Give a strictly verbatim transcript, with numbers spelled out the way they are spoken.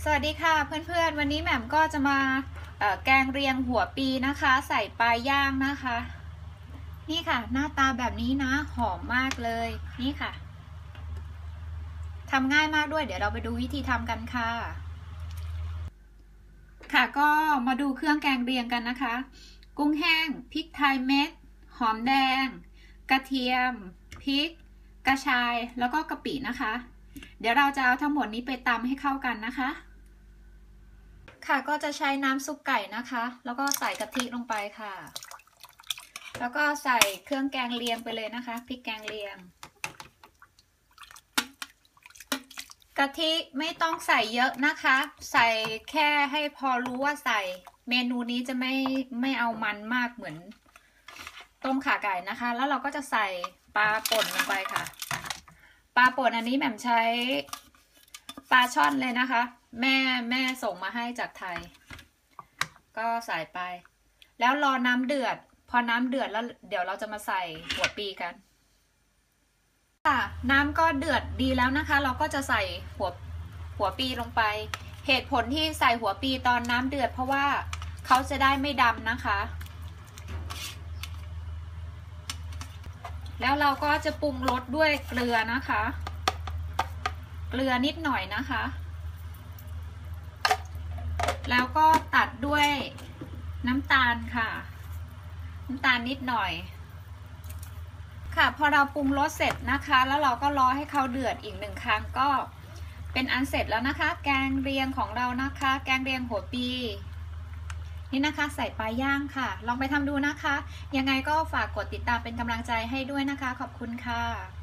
สวัสดีค่ะเพื่อนๆวันนี้แหม่มก็จะมาแกงเรียงหัวปีนะคะใส่ปลาย่างนะคะนี่ค่ะหน้าตาแบบนี้นะหอมมากเลยนี่ค่ะทำง่ายมากด้วยเดี๋ยวเราไปดูวิธีทำกันค่ะค่ะก็มาดูเครื่องแกงเรียงกันนะคะกุ้งแห้งพริกไทยเม็ดหอมแดงกระเทียมพริกกระชายแล้วก็กะปินะคะเดี๋ยวเราจะเอาทั้งหมดนี้ไปตำให้เข้ากันนะคะค่ะก็จะใช้น้ำซุปไก่นะคะแล้วก็ใส่กะทิลงไปค่ะแล้วก็ใส่เครื่องแกงเลียงไปเลยนะคะพริกแกงเลียงกะทิไม่ต้องใส่เยอะนะคะใส่แค่ให้พอรู้ว่าใส่เมนูนี้จะไม่ไม่เอามันมากเหมือนต้มข่าไก่นะคะแล้วเราก็จะใส่ปลาป่นลงไปค่ะปลาป่นอันนี้แหม่มใช้ปลาช่อนเลยนะคะแม่แม่ส่งมาให้จากไทยก็ใส่ไปแล้วรอน้ำเดือดพอน้ำเดือดแล้วเดี๋ยวเราจะมาใส่หัวปีกันค่ะน้ำก็เดือดดีแล้วนะคะเราก็จะใส่หัวหัวปีลงไปเหตุผลที่ใส่หัวปีตอนน้ำเดือดเพราะว่าเขาจะได้ไม่ดำนะคะแล้วเราก็จะปรุงรสด้วยเกลือนะคะเกลือนิดหน่อยนะคะแล้วก็ตัดด้วยน้ำตาลค่ะน้ำตาลนิดหน่อยค่ะพอเราปรุงรสเสร็จนะคะแล้วเราก็รอให้เขาเดือดอีกหนึ่งครั้งก็เป็นอันเสร็จแล้วนะคะแกงเรียงของเรานะคะแกงเรียงหัวปีนี่นะคะใส่ปลาย่างค่ะลองไปทำดูนะคะยังไงก็ฝากกดติดตามเป็นกำลังใจให้ด้วยนะคะขอบคุณค่ะ